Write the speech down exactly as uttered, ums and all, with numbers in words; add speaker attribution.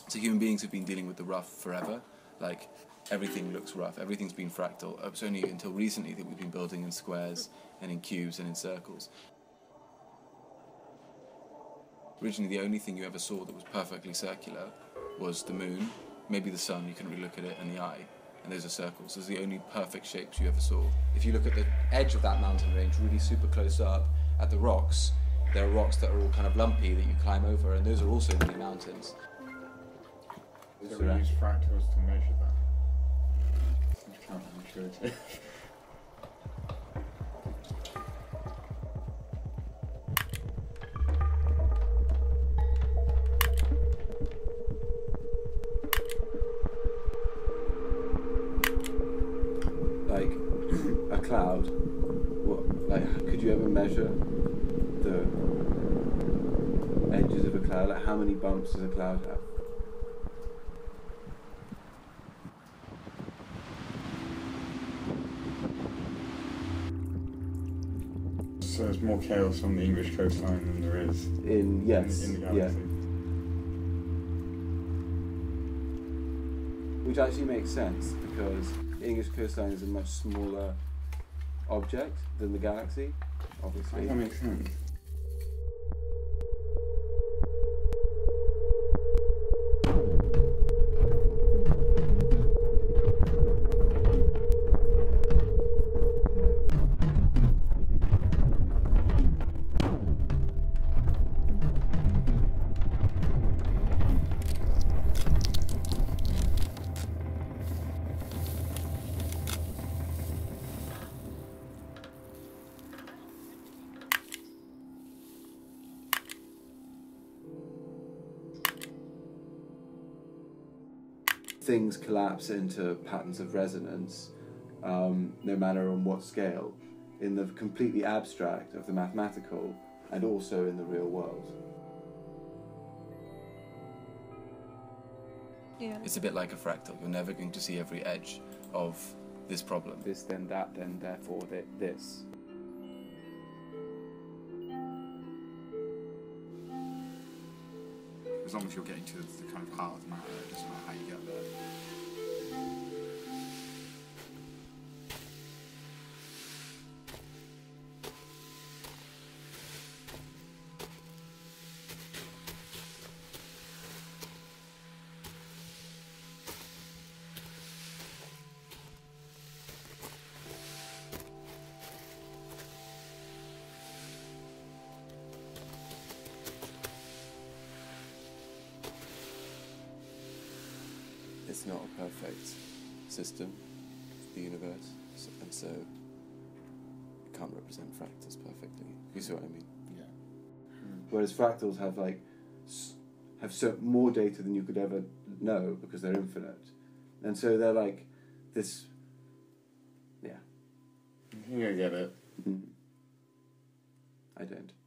Speaker 1: So human beings have been dealing with the rough forever. Like, everything looks rough, everything's been fractal. It's only until recently that we've been building in squares and in cubes and in circles. Originally, the only thing you ever saw that was perfectly circular was the moon, maybe the sun, you couldn't really look at it, and the eye. And those are circles. Those are the only perfect shapes you ever saw. If you look at the edge of that mountain range, really super close up, at the rocks, there are rocks that are all kind of lumpy that you climb over, and those are also mini mountains.
Speaker 2: So we use fractals to measure that. It's counterintuitive.
Speaker 3: Like a cloud, what, like could you ever measure the edges of a cloud? Like how many bumps does a cloud have?
Speaker 2: So there's more chaos on the English coastline than there is
Speaker 3: in yes,
Speaker 2: in, in the galaxy.
Speaker 3: Yeah. Which actually makes sense because the English coastline is a much smaller object than the galaxy, obviously.
Speaker 2: That makes sense.
Speaker 3: Things collapse into patterns of resonance, um, no matter on what scale, in the completely abstract of the mathematical and also in the real world.
Speaker 4: Yeah.
Speaker 1: It's a bit like a fractal. You're never going to see every edge of this problem.
Speaker 3: This, then that, then therefore th this.
Speaker 2: As long as you're getting to the, the kind of heart of the matter, it doesn't matter how you get there.
Speaker 3: It's not a perfect system, the universe, so, and so it can't represent fractals perfectly. You see what I mean?
Speaker 2: Yeah.
Speaker 3: Mm. Whereas fractals have like s have so more data than you could ever know because they're infinite, and so they're like this. Yeah.
Speaker 2: I think I get it.
Speaker 3: Mm. I don't.